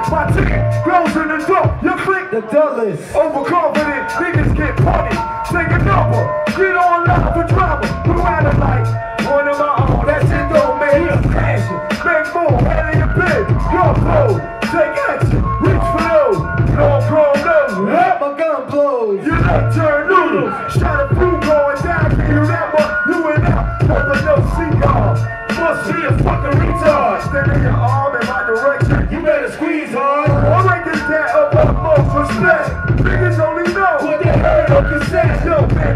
My ticket grows in the door. You click The dullest. overconfident niggas get punny. Take a number, get online for drama. We're riding like one of my own. That shit don't make you passion. Make more, head in your bed. Go blow, take action, reach for those. Long grown nose, Let my gun blows. you left turn noodles. Shot a food going down, can you remember? You and I, over no cigar. Must be a fucking retard. Standing your arm in my direction. You better squeeze hard. I like this that of utmost respect. Niggas only know What they heard on cassette. Yo, man,